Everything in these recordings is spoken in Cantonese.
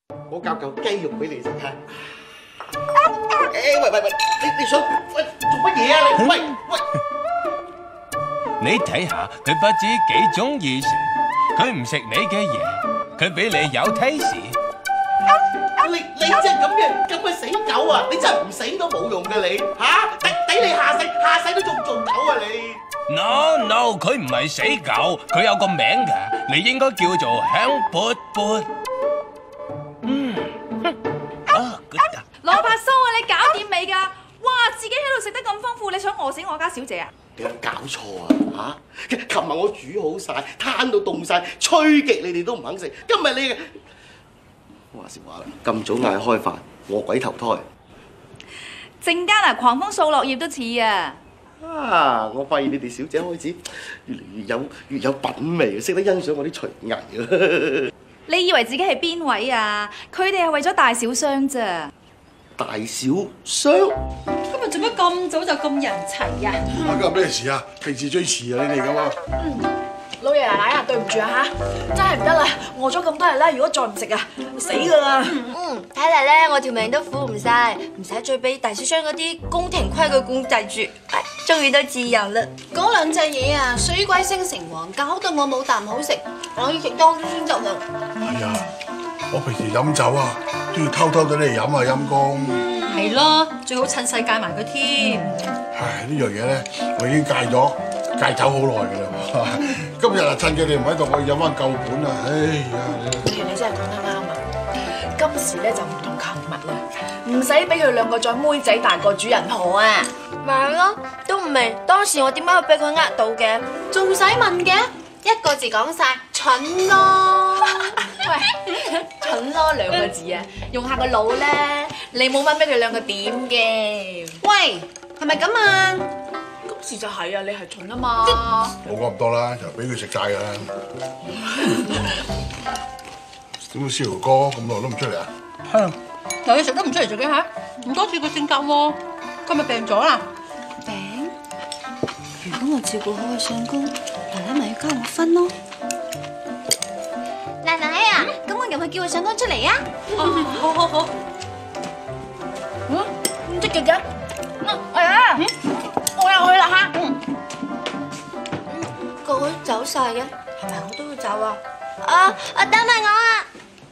我教嚿雞肉俾你食嚇。喂，你想喂做乜嘢啊？你喂， 你睇下佢不知幾中意食，佢唔食你嘅嘢，佢俾你有提示。 你真係咁嘅死狗啊！你真係唔死都冇用嘅你嚇，抵你下世都仲做狗啊你 No， 佢唔係死狗，佢有個名㗎，你應該叫做香潑潑。 羅伯蘇啊，你搞掂未㗎？哇，自己喺度食得咁豐富，你想餓死我家小姐啊？ 你有搞錯啊嚇！琴日我煮好晒，攤到凍晒，吹極你哋都唔肯食。今日你話時話啦，咁早嗌開飯，我鬼投胎。 陣間啊，狂風掃落葉都似啊！ 啊！我發現你哋小姐開始越有品味，識得欣賞我啲廚藝啊！ 你以為自己係邊位啊？佢哋係為咗大小雙咋。 大小雙， 今日做乜咁早就咁人齊啊？ 今日咩事啊？平時最遲啊，你哋咁啊！ 老爺奶奶啊，對唔住啊嚇，真係唔得啦！餓咗咁多日啦，如果再唔食啊，死㗎啦！ 睇嚟咧，我條命都苦唔晒，唔使再俾大小雙嗰啲宮廷規矩控制住，終於都自由啦！ 嗰兩隻嘢啊，水鬼升城隍，搞到我冇啖好食，我要食多啲先得啦。 係啊，我平時飲酒啊，都要偷偷地嚟飲啊，陰公。 係咯，最好趁勢戒埋佢添。 唉，呢樣嘢咧，我已經戒酒好耐㗎啦。今日啊，趁佢哋唔喺度，我要飲翻夠本啊！哎呀， 你真係講得啱啊！今時咧就唔同琴日啦，唔使俾佢兩個再妹仔大過主人婆啊！ 咪係咯，都唔明當時我點解會俾佢呃到嘅？ 仲使問嘅？一個字講晒，蠢咯！ 喂，蠢咯兩個字啊，用下個腦咧，你冇乜俾佢兩個點嘅。 喂，係咪咁啊？ 今時就係啊，你係蠢啊嘛！ 冇講咁多啦，就俾佢食晒㗎啦。點解燒哥咁耐都唔出嚟啊？ 係，有嘢食都唔出嚟做嘅嚇，唔多似個性格喎。今日病咗啦。病？如果我照顧好佢相公，奶奶咪要加我分咯。 奶奶啊，咁我入去叫佢相公出嚟啊！ 好。 咁積極嘅，我又去啦嚇。 個個都走晒嘅，係咪我都要走啊？等埋我啊！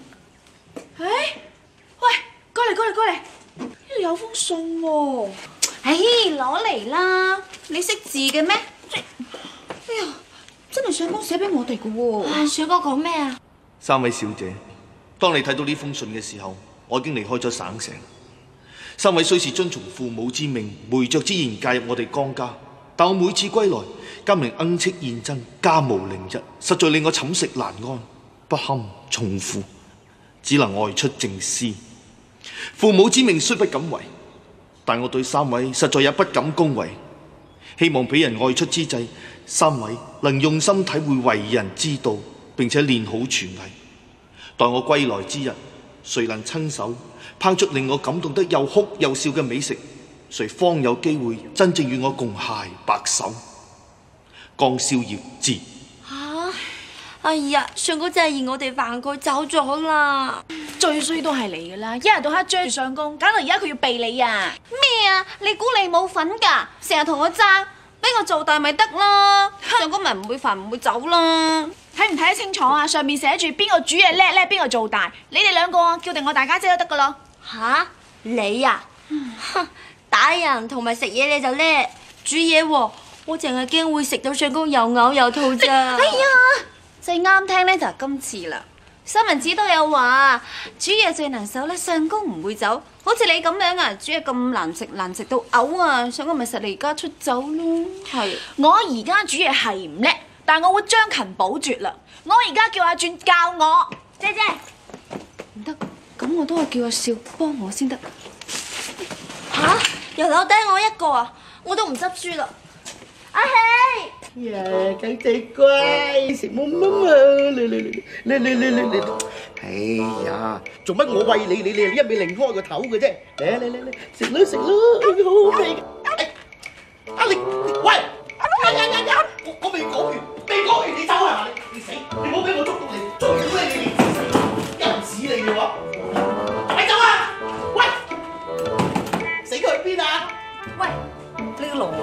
喂，過嚟，呢度有封信喎。 唉，攞嚟啦！你識字嘅咩？哎呀，真係相公寫俾我哋嘅喎。 小哥講咩啊？ 三位小姐，當你睇到呢封信嘅時候，我已經離開咗省城。三位雖是遵從父母之命，媒妁之言介入我哋江家，但我每次歸來，家名奀戚燕珍，家無寧日，實在令我寢食難安，不堪重負，只能外出政司。父母之命雖不敢違，但我對三位實在也不敢恭維。希望俾人外出之際，三位能用心體會為人之道，並且練好廚藝。待我歸來之日，誰能親手烹出令我感動得又哭又笑嘅美食，誰方有機會真正與我共偕白首？江宵夜至。 哎呀，相公真係嫌我哋煩佢走咗啦。 最衰都係你噶啦，一日到黑追住相公，搞到而家佢要避你啊！ 咩啊？你估你冇份㗎？成日同我爭，俾我做大咪得啦。相公咪唔會煩，唔會走啦。 睇唔睇得清楚啊？上面寫住邊個煮嘢叻，邊個做大。你哋兩個啊，叫定我大家姐都得噶咯。 吓？你啊？打人同埋食嘢你就叻，煮嘢喎，我淨係驚會食到相公又嘔又吐咋。 哎呀，最啱聽咧就係今次啦。新聞紙都有話，煮嘢最能手咧，相公唔會走。好似你咁樣啊，煮嘢咁難食到嘔啊，相公咪實離家出走咯。係， 我而家煮嘢係唔叻，但我會將勤補拙啦。我而家叫阿轉教我，姐姐。 唔得，咁我都係叫阿少幫我先得。 吓？又留低我一個啊？我都唔執輸啦。阿喜， 呀，狗仔乖，食冇乜嘛，嚟，哎呀，做乜我餵你一味擰開個頭嘅啫？嚟，食啦，好好味嘅。阿你，喂，我未講完，你走係嘛？你死，你唔好俾我捉到你，捉到你死，一唔死你嘅話。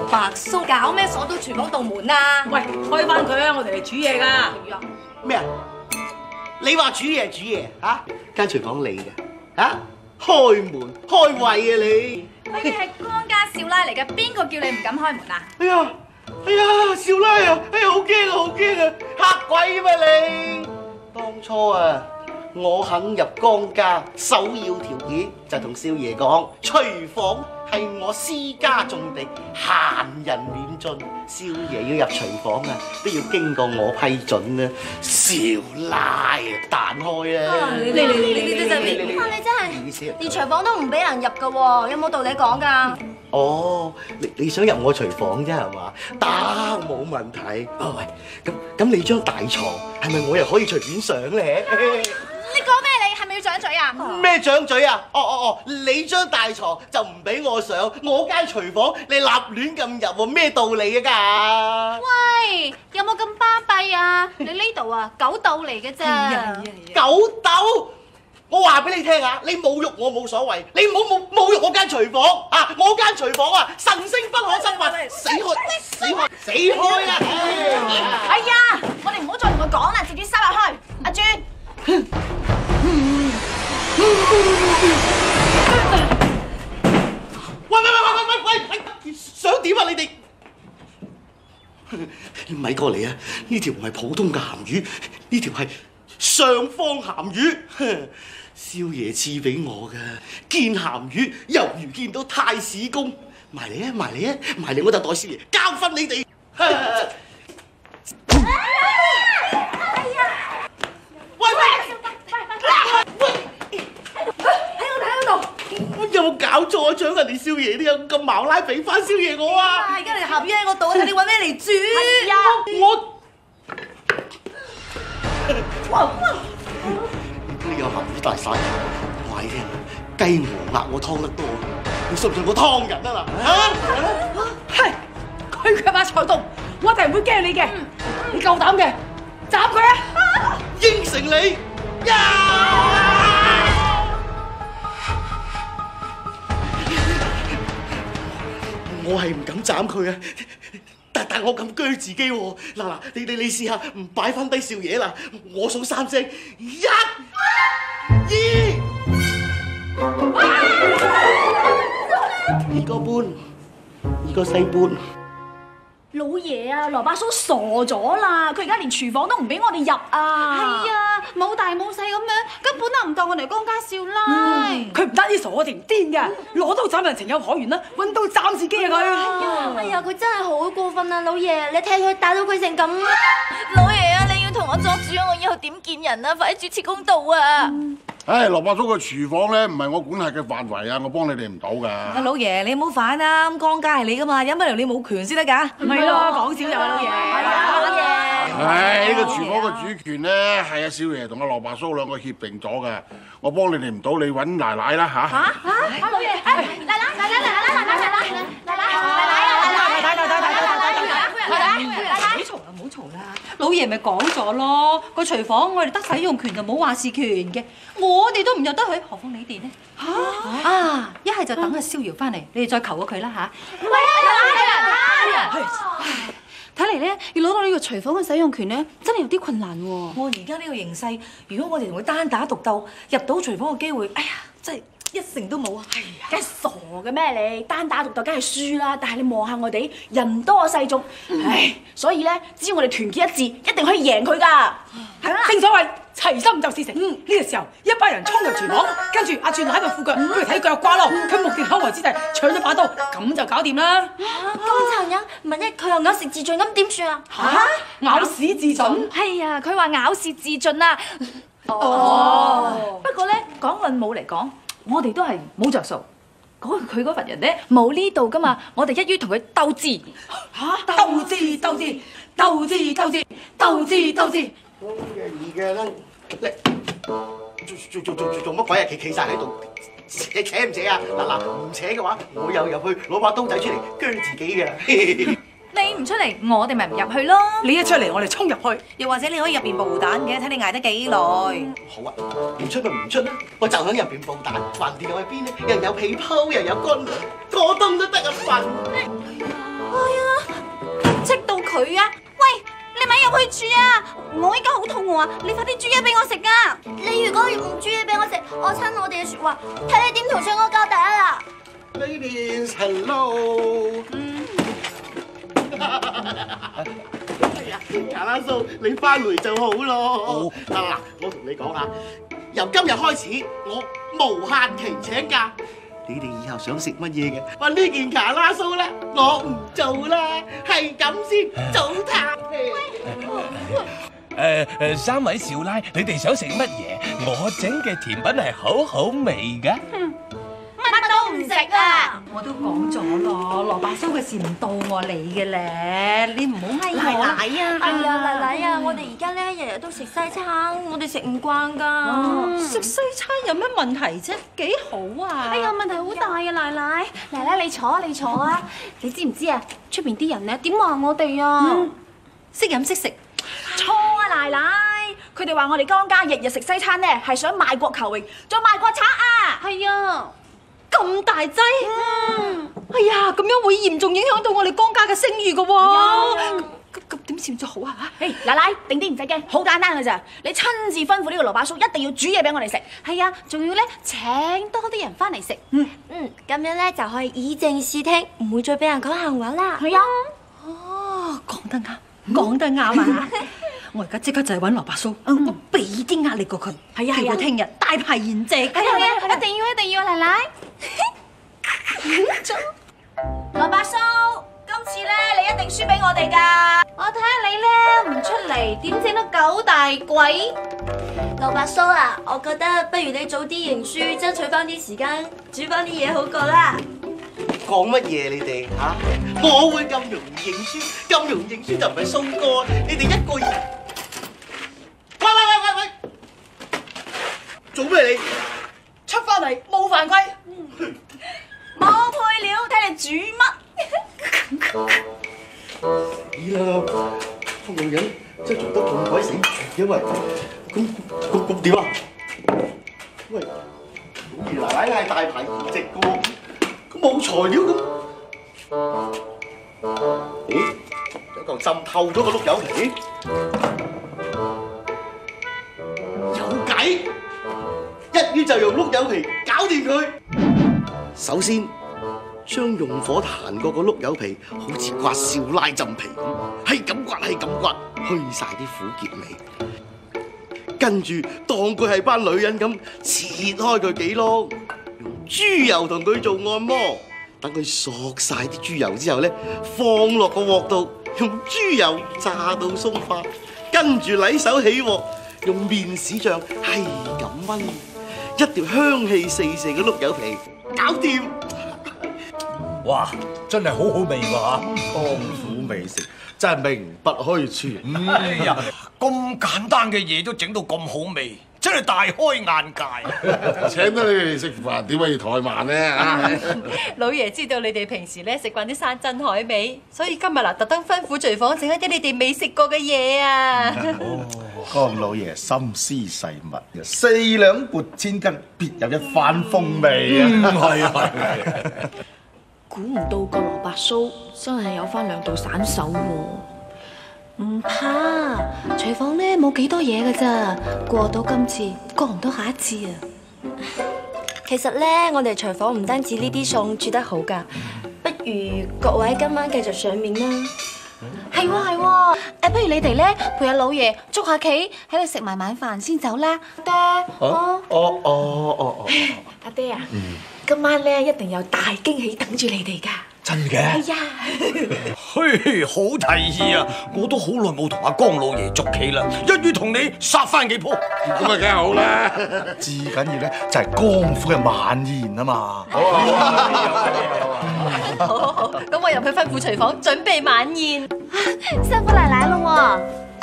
白蘇搞咩鎖到廚房道門啊？ 喂，開翻佢啊！我哋嚟煮嘢㗎。 咩啊？你話煮嘢嚇？間廚房你嘅嚇？開門開胃啊你！ 佢哋係江家少奶嚟嘅，邊個叫你唔敢開門啊？ 哎呀，少奶啊！哎呀，好驚啊！嚇鬼咩你？當初啊，我肯入江家，首要條件就同少爺講，廚房係我私家重地，閒人免進。少爺要入廚房啊，都要經過我批准啊。少奶啊，彈開啊！ 你真係連廚房都唔俾人入㗎喎，有冇道理講㗎？ 哦，你想入我廚房啫係嘛？得，冇問題。哦喂，咁你張大床係咪我又可以隨便上咧？ 你講咩？你係咪要掌嘴啊？ 咩掌嘴啊？哦，你張大床就唔俾我上，我間廚房你立亂咁入喎，咩道理啊？ 喂，有冇咁巴閉啊？你呢度啊，狗竇嚟嘅咋？ 狗竇！我話俾你聽啊，你侮辱我冇所謂，你唔好侮辱我間廚房啊！我間廚房啊，神聖不可侵犯，死開啊！ 哎呀，我哋唔好再同佢講啦，直接收入去。阿娟， 喂！想點啊你哋？咪過嚟啊！呢條唔係普通嘅鹹魚，呢條係上方鹹魚。少爺賜俾我嘅見鹹魚，猶如見到太史公。埋嚟，我就代少爺教訓你哋。喺度！有冇搞錯啊？搶人哋少爺都有咁茅拉，俾翻少爺我啊！ 而家你鹹魚喺我度，睇你揾咩嚟煮？ 你有鹹魚大晒，我話你聽啊，雞鵝鴨我劏得多，你信唔信我劏人啊嗱？ 係，佢嘅把菜刀，我哋唔會驚你嘅。你夠膽嘅，斬佢啊！ 應承你。我係唔敢斬佢啊！但我咁鋸自己喎。嗱，你試下唔擺翻低少爺啦，我數3聲，1、2，二個半，二個細半。 老爺啊，羅伯叔傻咗啦！佢而家連廚房都唔俾我哋入啊！ 係啊，冇大冇細咁樣，根本都唔當我哋江家少奶。 佢唔單止傻，我哋唔癲㗎，攞刀斬人情有可原啦，揾刀斬自己啊佢！ 哎呀，佢真係好過分啊，老爺！你睇佢打到佢成咁。 老爺啊，你要同我作主啊！我以後點見人啊？快啲主持公道啊！ 唉，羅伯叔個廚房咧唔係我管轄嘅範圍啊，我幫你哋唔到㗎。 阿老爺，你唔好反啦，咁江家係你㗎嘛，有乜理由你冇權先得㗎？咪咯，講笑就係老爺。係啊，老爺。 唉，呢個廚房嘅主權咧係阿少爺同阿羅伯叔兩個協定咗㗎，我幫你哋唔到，你揾奶奶啦嚇。 嚇！老爺，奶唔好嘈啦！老爺咪講咗咯，個廚房我哋得使用權就冇話事權嘅，我哋都唔入得去，何況你哋呢？啊！一係就等阿逍遙翻嚟，你哋再求過佢啦嚇。 睇嚟咧，要攞到呢個廚房嘅使用權咧，真係有啲困難喎。 我而家呢個形勢，如果我哋同佢單打獨鬥，入到廚房嘅機會，哎呀，真係一成都冇啊！係啊， 梗係傻嘅咩你？單打獨鬥梗係輸啦，但係你望下我哋人多勢眾，唉，所以咧，只要我哋團結一致，一定可以贏佢㗎。係啦， 正所謂齊心就事成。呢個時候，一班人衝入廚房，跟住阿轉喺度褲腳，佢睇腳瓜咯，佢目定口呆之際搶咗把刀，咁就搞掂啦。 咁殘忍，萬一佢又咬舌自盡咁點算啊？ 咬屎自盡？ 係啊，佢話咬舌自盡啊。不過咧，講論武嚟講，我哋都係冇着數。佢嗰份人咧冇呢度噶嘛，我哋一於同佢鬥智。 鬥智。 而家啦，做乜鬼啊？企晒喺度，你扯唔扯啊？嗱，唔扯嘅話，我又入去攞把刀仔出嚟鋸自己嘅。 你唔出嚟，我哋咪唔入去咯。 你一出嚟，我哋衝入去，又或者你可以入邊爆彈嘅，睇你捱得幾耐。 好啊，唔出咪唔出啦，我就喺入邊爆彈，橫掂我喺邊咧，又有被鋪，又有乾糧，過冬都得一份。 戚到佢啊！喂，你咪入去煮啊！我依家好肚餓啊！你快啲煮嘢俾我食啊！ 你如果唔煮嘢俾我食，我親我哋嘅説話，睇你點同上哥交代啊啦 ！Ladies hello。哎呀，卡拉蘇，你翻嚟就好咯。嗱，我同你講啊，由今日開始，我無限期請假。你哋以後想食乜嘢嘅，話呢件卡拉蘇咧，我唔做啦，係咁先，早唞。 三位少奶，你哋想食乜嘢？我整嘅甜品係好好味噶。 乜都唔食啊！ 我都講咗咯，蘿蔔酥嘅事唔到我理嘅咧，你唔好翳我。 奶奶啊！ 係啊，奶奶啊，我哋而家咧日日都食西餐，我哋食唔慣㗎。 食西餐有乜問題啫？幾好啊！ 哎呀，問題好大啊，奶奶！奶奶你坐啊，你坐啊！你知唔知啊？出邊啲人咧點話我哋啊？ 識飲識食。 錯啊，奶奶！佢哋話我哋江家日日食西餐咧，係想賣國求榮，仲賣國賊啊！ 係啊！ 咁大劑，哎呀，咁樣會嚴重影響到我哋江家嘅聲譽㗎喎。咁點算最好啊？ 奶奶定啲唔使驚，好簡單㗎咋，你親自吩咐呢個蘿蔔叔一定要煮嘢俾我哋食。 係啊，仲要咧請多啲人翻嚟食。 咁樣咧就可以以正視聽，唔會再俾人講閒話啦。 係啊， 哦，講得啱，講得啱啊！我而家即刻就去揾蘿蔔叔，我俾啲壓力過佢，叫佢聽日大排筵席。 係啊，一定要，奶奶。 蘿蔔叔，今次咧你一定輸俾我哋㗎。 我睇下你咧唔出嚟，點整得九大簋？ 蘿蔔酥啊，我覺得不如你早啲認輸，爭取翻啲時間煮翻啲嘢好過啦。 講乜嘢你哋嚇？我會咁容易認輸？咁容易認輸就唔係蘇哥，你哋一個人。喂！做咩你？出翻嚟冇犯規。 冇配料，睇你煮乜？ 咦啦，個女人真係做得咁鬼死絕，因為咁點啊？喂，老爺奶奶嗌大排筵席嘅喎，咁冇材料咁。咦？有嚿浸透咗個碌柚皮。有計，一於就用碌柚皮搞掂佢。首先，將用火彈過個碌柚皮，好似刮少奶浸皮咁，係咁刮，去晒啲苦澀味。跟住當佢係班女人咁，切開佢幾碌，用豬油同佢做按摩，等佢索晒啲豬油之後咧，放落個鑊度，用豬油炸到鬆化，跟住禮手起鑊，用面豉醬係咁燜，一條香氣四射嘅碌柚皮。搞掂！ 哇，真係好好味喎嚇，江湖美食真係名不虛傳。 哎呀，咁簡單嘅嘢都整到咁好味，真係大開眼界。 請得你哋食飯，點解要怠慢呢？ 老爺知道你哋平時咧食慣啲山珍海味，所以今日特登吩咐廚房整一啲你哋未食過嘅嘢啊！ 江老爺心思細密，4兩撥千斤，別有一番風味啊！係啊！ 估唔到個蘿蔔酥真係有翻2道散手喎。 唔怕，廚房咧冇幾多嘢㗎咋，過到今次，過唔到下一次啊！ 其實咧，我哋廚房唔單止呢啲餸煮得好㗎，不如各位今晚繼續上面啦。 係喎，不如你哋咧陪阿老爺捉下棋，喺度食埋晚飯先走啦，爹。 阿爹啊，今晚咧一定有大驚喜等住你哋㗎。 真嘅？ 係啊。 嘿，好提議啊！我都好耐冇同阿江老爺捉棋啦，一於同你殺翻幾鋪。 咁啊，梗係好啦！ 至緊要咧就係江府嘅晚宴啊嘛。 好，咁我入去吩咐廚房準備晚宴。 辛苦奶奶咯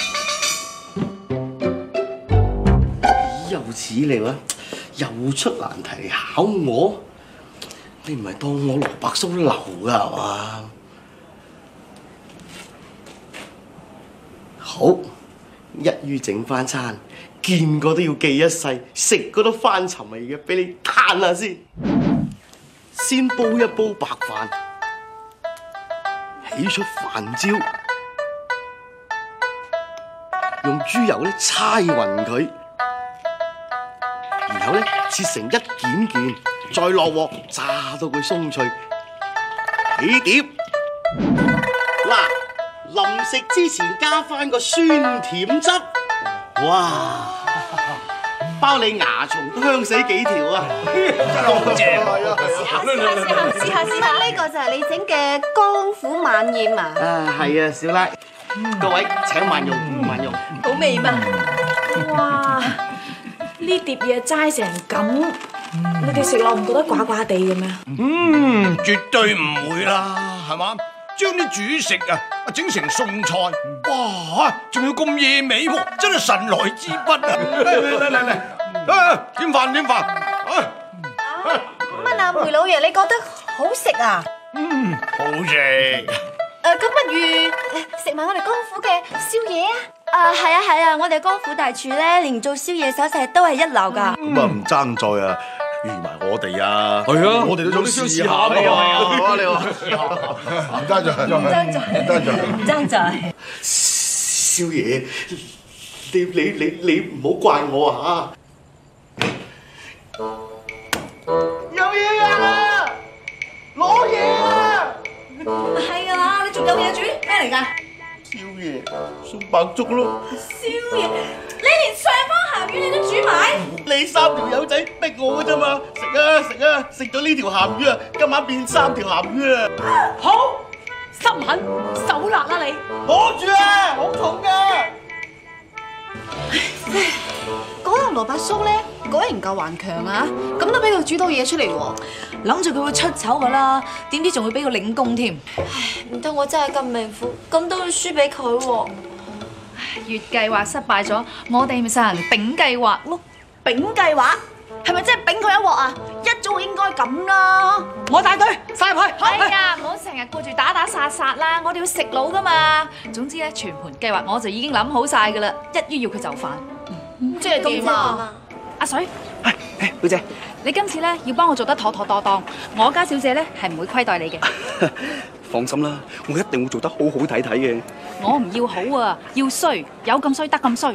又似你啦，又出難題考我，你唔係當我蘿蔔酥流㗎係嘛？好，一於整翻餐，見過都要記一世，食過都翻尋味嘅，俾你嘆下先。先煲一煲白飯， 起出飯焦，用豬油咧搓勻佢，然後咧切成一件件，再落鑊炸到佢鬆脆，起碟。嗱，臨食之前加翻個酸甜汁，哇！包你牙蟲都香死幾條啊！ 好正試下，呢個就係你整嘅江府晚宴啊！ 係啊，小奶，各位請慢用，慢用。 好味嘛？ 哇！呢碟嘢齋成咁，你哋食落唔覺得寡寡地嘅咩？ 絕對唔會啦，係嘛？將啲主食啊整成餸菜，哇！仲要咁野味喎，真係神來之筆啊！嚟，點飯點飯。 乜啊，梅老爺，你覺得好食啊？ 好食。 咁不如食埋我哋江府嘅宵夜啊！ 係啊，我哋江府大廚咧，連做宵夜手勢都係一流㗎。 咁啊唔爭在啊，預埋我哋啊， 係啊， 我哋都想試下啊！你話唔爭在。 少爺，你唔好怪我啊！有嘢啊！攞嘢啊！ 係啊，你仲有嘢煮？咩嚟㗎？ 少爺送白粥咯！ 宵夜，你連上方鹹魚你都煮埋？ 你3條友仔逼我嘅啫嘛！食啊！食咗呢條鹹魚啊，今晚變3條鹹魚啊！ 好，心狠手辣啦你！ 攞住啊，好重㗎！ 嗰個蘿蔔叔咧，果然夠頑強啊！咁都俾佢煮到嘢出嚟喎， 諗住佢會出醜噶啦，點知仲會俾個領功添。 唔通我真係咁命苦，咁都要輸俾佢喎？ 月計劃失敗咗，我哋咪實行丙計劃咯。 丙計劃係咪真係丙佢一鑊啊？一早應該咁啦。 我帶隊殺入去。係啊，唔好成日顧住打打殺殺啦，我哋要食腦噶嘛。總之咧，全盤計劃我就已經諗好晒噶啦，一於要佢就範。 即係點啊？ 阿水， 表姐， 你今次咧要幫我做得妥妥當當，我家小姐咧係唔會虧待你嘅。 放心啦，我一定會做得好好睇睇嘅。 我唔要好啊，要衰，有咁衰得咁衰。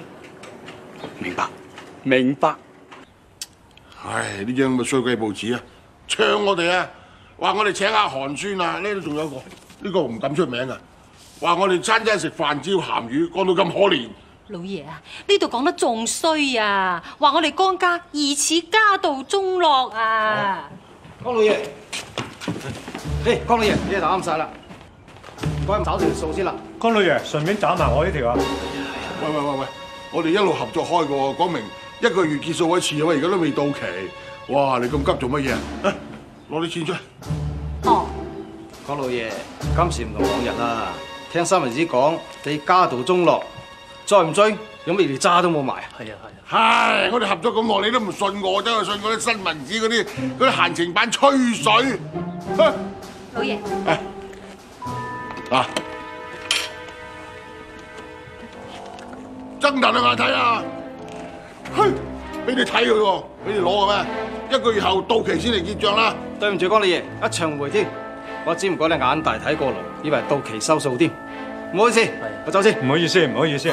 明白。 唉，呢張咁嘅衰鬼報紙啊，唱我哋啊，話我哋請下寒酸啊，呢度仲有一個，呢個唔敢出名啊，話我哋餐餐食飯焦鹹魚，講到咁可憐。 老爺啊，呢度講得仲衰啊，話我哋江家疑似家道中落啊！ 江老爺，嘿，江老爺，你哋打啱晒啦，唔該找條數先啦。 江老爺，順便找埋我呢條啊！ 喂，我哋一路合作開嘅喎，講明1個月結數一次啊，而家都未到期。哇，你咁急做乜嘢啊？攞啲錢出嚟。 哦， 江老爺，今時唔同往日啦，聽新聞紙講你家道中落。再唔追，有咩連渣都冇埋。係啊。 唉，我哋合作咁耐，你都唔信我，真係信嗰啲新聞紙嗰啲閒情版吹水。 老爺， 嗱，睜大對眼睇啊！嘿，俾你睇佢喎，俾你攞嘅咩？1個月後到期先嚟結帳啦。 對唔住，江老爺，一場回添，我只唔過你眼大睇過龍，以為到期收數添。唔好意思，我走先。 唔好意思。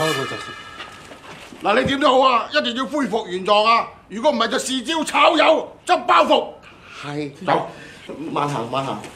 嗱，你點都好啊，一定要恢復原狀啊！如果唔係就豉椒炒魷執包袱。 係，走，慢行，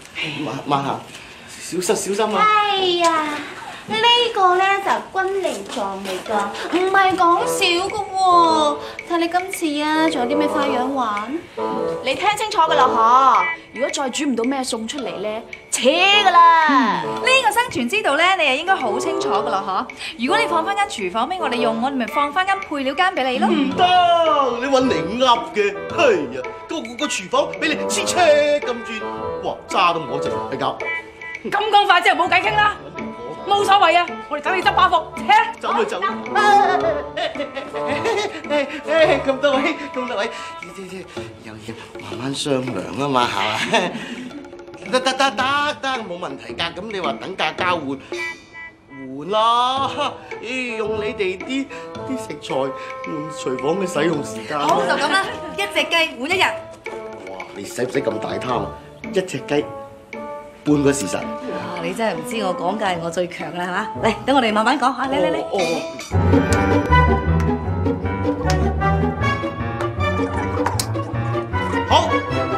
小心啊！ 哎呀，呢個咧就軍令狀嚟㗎，唔係講笑㗎喎。睇你今次啊，仲有啲咩花樣玩？ 你聽清楚㗎啦嗬！如果再煮唔到咩餸出嚟咧，扯㗎啦！ 呢個生存之道咧，你係應該好清楚㗎啦嗬！如果你放翻間廚房俾我哋用，我哋咪放翻間配料間俾你咯。 唔得，你揾嚟噏嘅，係呀，個廚房俾你黐車咁轉，哇，渣都冇得剩，你搞。 咁講快之後冇計傾啦，冇所謂啊！我哋等你執包袱， 走咪走。咁多位，有嘢慢慢商量啊嘛，係嘛？得，冇問題㗎。咁你話等價交換啦，用你哋啲食材換廚房嘅使用時間。 好就咁啦，1隻雞換1日。 哇！你使唔使咁大貪？1隻雞半個時辰。 啊！你真係唔知我講嘅係我最強啦，係嘛？嚟，等我哋慢慢講嚇，嚟。 好，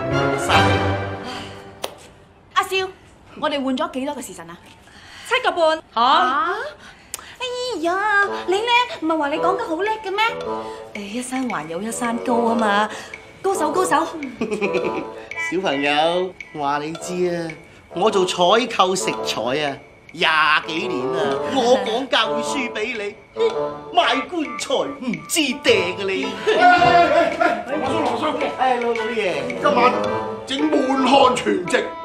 阿少，我哋換咗幾多個時辰啊 7個半。 嚇！ 哎呀，你咧唔係話你講得好叻嘅咩？誒，一山還有一山高啊嘛，高手。 小朋友話你知啊，我做採購食材啊20幾年啦，我講價會輸俾你，賣棺材唔知掟啊你！ 羅叔， 老爺， 今晚整滿漢全席。